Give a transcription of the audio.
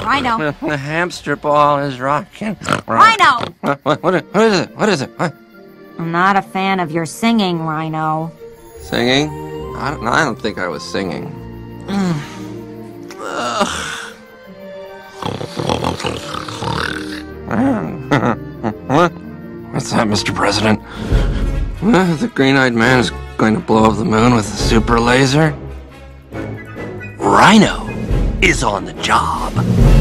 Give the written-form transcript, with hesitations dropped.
Rhino. The hamster ball is rocking. Rhino! What is it? What is it? What? I'm not a fan of your singing, Rhino. Singing? I don't think I was singing. What's that, Mr. President? The green-eyed man is going to blow up the moon with a super laser? Rhino is on the job.